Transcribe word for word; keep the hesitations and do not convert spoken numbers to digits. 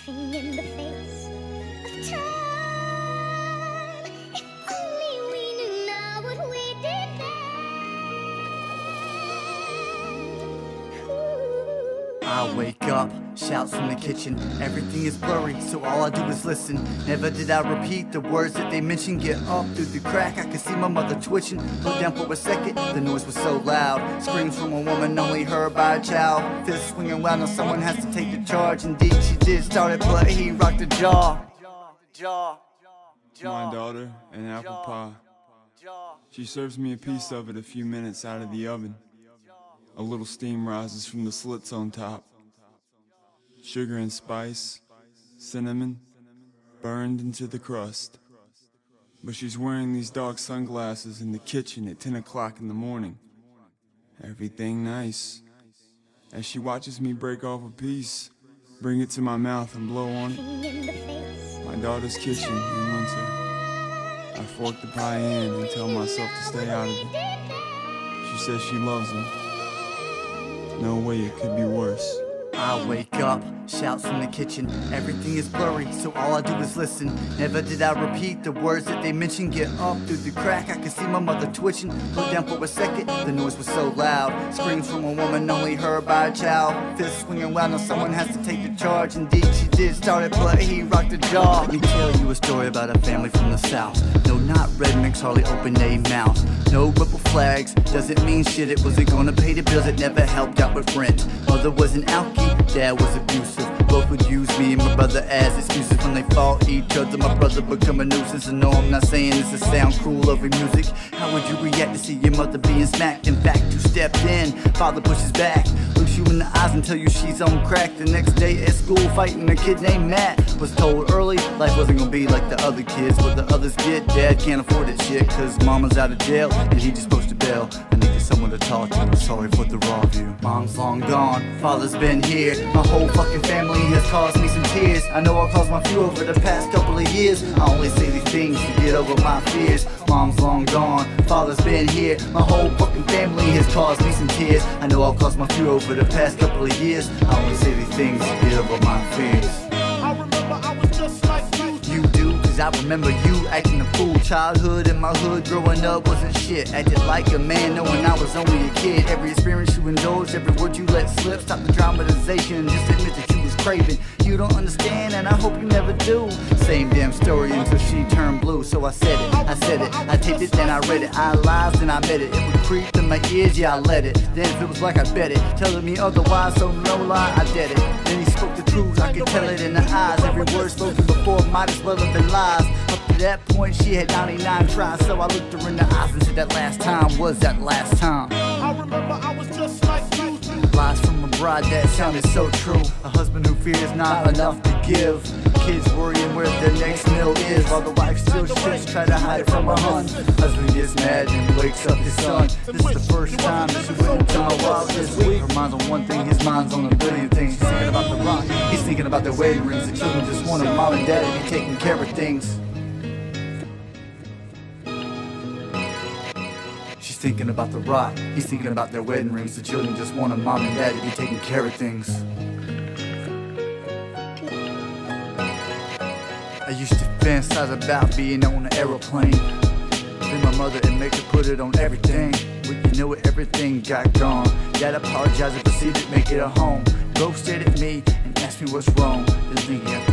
laughing in the face of time. If only we knew now what we did then. Ooh. I wake up, shouts from the kitchen, everything is blurry, so all I do is listen. Never did I repeat the words that they mentioned. Get up through the crack, I could see my mother twitching. Look down for a second, the noise was so loud. Screams from a woman only heard by a child. Fist swinging around, now someone has to take the charge. Indeed she did, started but he rocked the jaw. Jaw, jaw. My daughter, an apple pie. She serves me a piece of it a few minutes out of the oven. A little steam rises from the slits on top. Sugar and spice, cinnamon, burned into the crust. But she's wearing these dark sunglasses in the kitchen at ten o'clock in the morning. Everything nice. As she watches me break off a piece, bring it to my mouth and blow on it. My daughter's kitchen in winter. I fork the pie in and tell myself to stay out of it. She says she loves him. No way it could be worse. I wake up, shouts from the kitchen, everything is blurry, so all I do is listen. Never did I repeat the words that they mentioned. Get up through the crack, I could see my mother twitching. Look down for a second, the noise was so loud. Screams from a woman only heard by a child. Fist swinging around, now someone has to take the charge. Indeed she did, started but he rocked the jaw. Let me tell you a story about a family from the south. No, not rednecks, hardly open their mouth. No ripple flags, doesn't mean shit. It wasn't gonna pay the bills, it never helped out with rent. Mother was an alkie, dad was abusive. Both would use me and my brother as excuses when they fought each other. My brother become a nuisance. And no, I'm not saying this to sound cruel over music. How would you react to see your mother being smacked? In fact, you stepped in, father pushes back, looks you in the eyes and tell you she's on crack. The next day at school, fighting a kid named Matt. Was told early, life wasn't gonna be like the other kids. What the others get, dad can't afford that shit, cause mama's out of jail and he just supposed to bail. I needed someone to talk to, sorry for the raw view. Mom's long gone, father's been here. My whole fucking family has caused me some tears. I know I caused my few over the past couple of years. I only say these things to get over my fears. Mom's long gone, father's been here. My whole fucking family has caused me some tears. I know I've caused my few over the past couple of years. I only say these things to get over my fears. I remember I was just like you. You do, cause I remember you acting a fool. Childhood in my hood, growing up wasn't shit. Acted like a man knowing I was only a kid. Every experience you indulged, every word you let slip. Stop the dramatization, just admit that you was craving. You don't understand and I hope you never do. Same damn story until she turned blue. So I said it, I said it, I taped it, then I read it. I lied, then I met it. It would creep in my ears, yeah I let it. Then if it was like I bet it, telling me otherwise, so no lie, I did it. Then he spoke the truth, I could tell it in the eyes. Every word spoken before might as well have been lies. Up to that point she had ninety-nine tries, so I looked her in the eyes and said that last time was that last time. I remember I was just like you. Lies from a bride that sounded so true. A husband who fears not enough to give. Kids worrying where their next meal is, while the wife still shits, try to hide it from her hun. Husband gets mad and wakes up his son. This is the first time that she went into my walk this week. Her mind's on one thing, his mind's on a billion things. He's thinking about the rock, he's thinking about their wedding rings. The children just want a mom and dad to be taking care of things. She's thinking about the rock, he's thinking about their wedding rings. The children just want a mom and dad to be taking care of things. I used to fantasize about being on an aeroplane. Then my mother and make her put it on everything. Well, you know it, everything got gone. Dad apologized and proceeded to make it a home. Both stared at me and asked me what's wrong. Then thinking